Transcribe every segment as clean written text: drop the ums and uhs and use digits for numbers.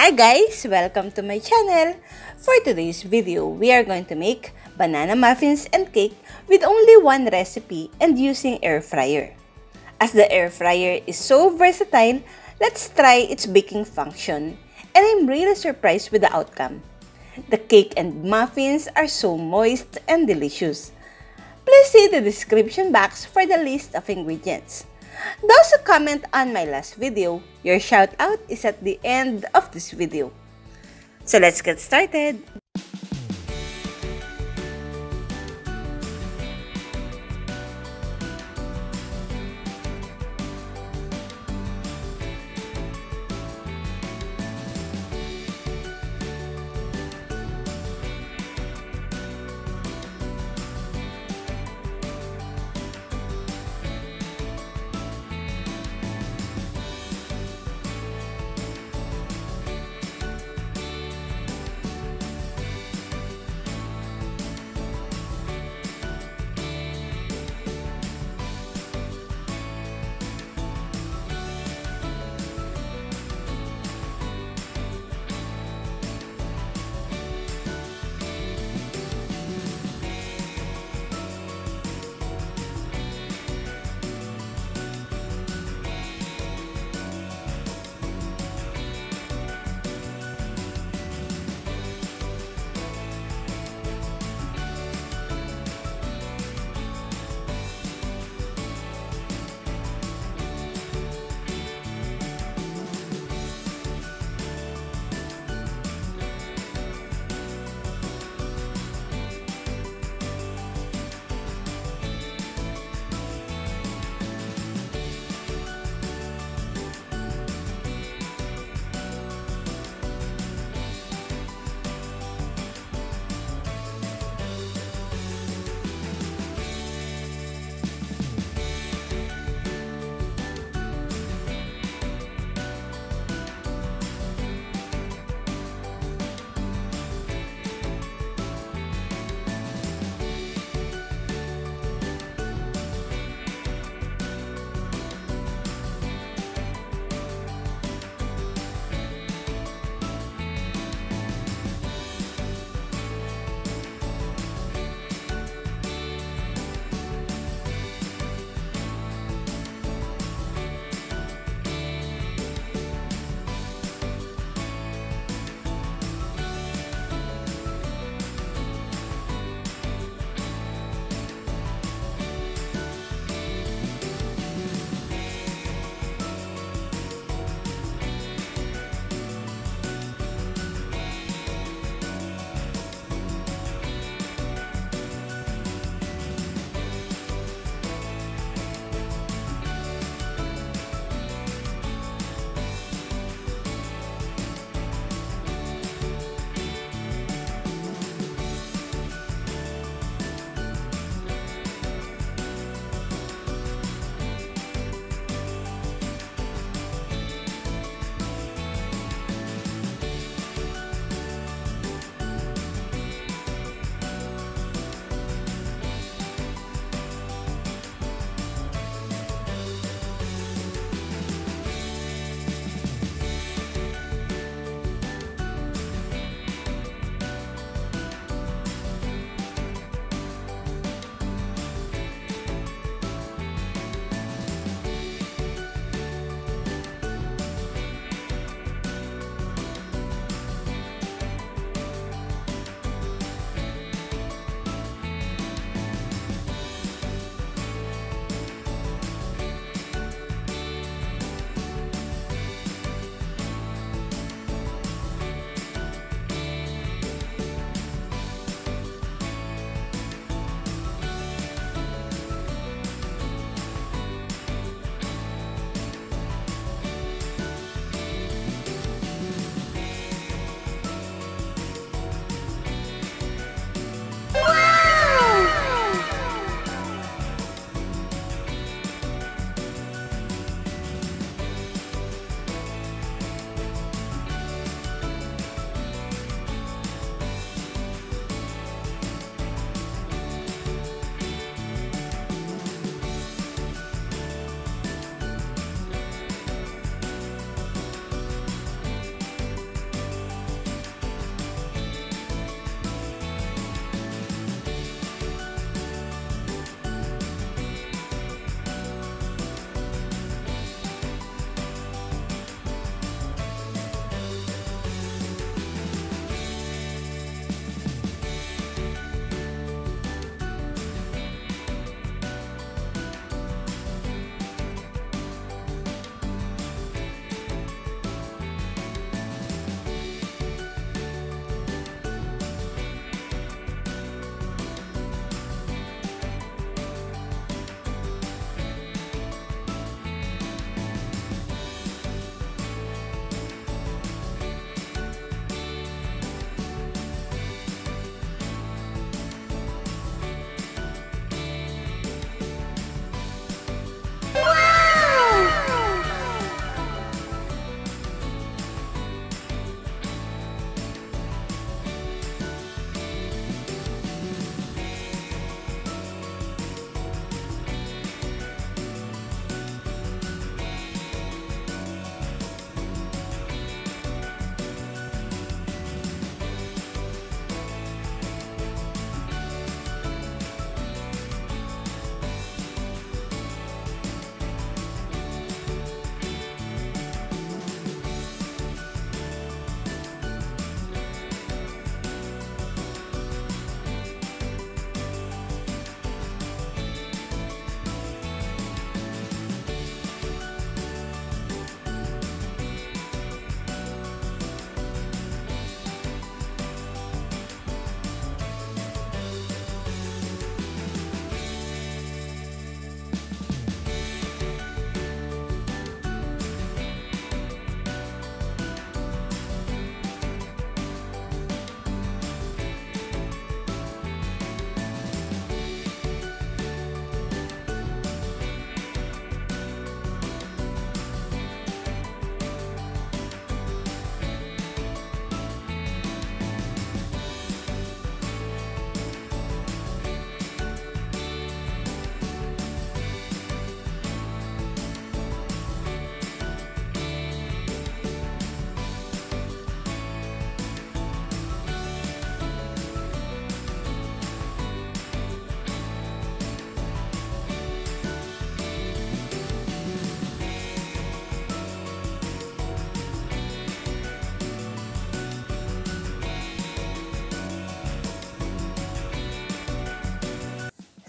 Hi guys! Welcome to my channel! For today's video, we are going to make banana muffins and cake with only one recipe and using air fryer. As the air fryer is so versatile, let's try its baking function, and I'm really surprised with the outcome. The cake and muffins are so moist and delicious. Please see the description box for the list of ingredients. Those who comment on my last video, your shout out is at the end of this video. So let's get started!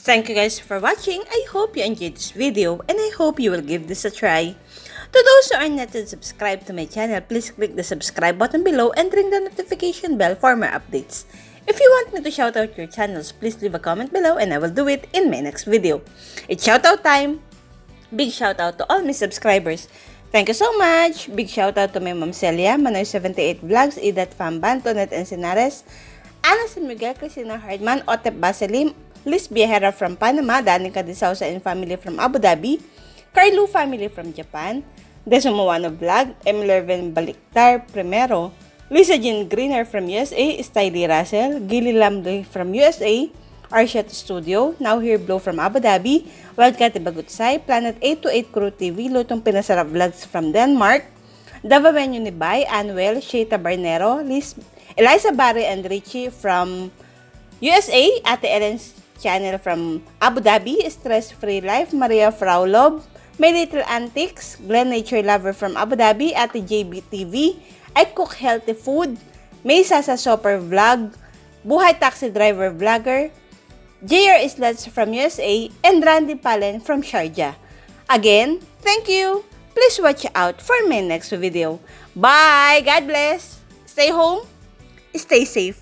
Thank you guys for watching. I hope you enjoyed this video and I hope you will give this a try. To those who are not yet subscribed to my channel, please click the subscribe button below and ring the notification bell for more updates. If you want me to shout out your channels, please leave a comment below and I will do it in my next video. It's shoutout time! Big shoutout to all my subscribers. Thank you so much! Big shoutout to my mom Celia, Manoy78 Vlogs, Idat Famban, Tonet Encinares, Ana San Miguel, Cristina Hardman, Otep Baselim, Liz Viejera from Panama, Danica De Sousa and family from Abu Dhabi, Carlo family from Japan, Desumawano Vlog, Emlerven Baliktar Primero, Lisa Jean Greener from USA, Stylee Russell, Gilly Lamley from USA, Arshat Studio, Now Here Blow from Abu Dhabi, Wildcat Bagutsay, Planet 828 Crew TV, Lutong Pinasarap Vlogs from Denmark, Dava Venue ni Bay, Anuel, Sheita Barnero, Eliza Barre and Richie from USA, Ate Ellen's channel from Abu Dhabi, Stress Free Life, Maria Fraulov, My Little Antics, Glenn Nature Lover from Abu Dhabi, Ate JB TV, I Cook Healthy Food, May Sasa Shopper Vlog, Buhay Taxi Driver Vlogger, JR Islats from USA, and Randy Palen from Sharjah. Again, thank you! Please watch out for my next video. Bye! God bless! Stay home, stay safe.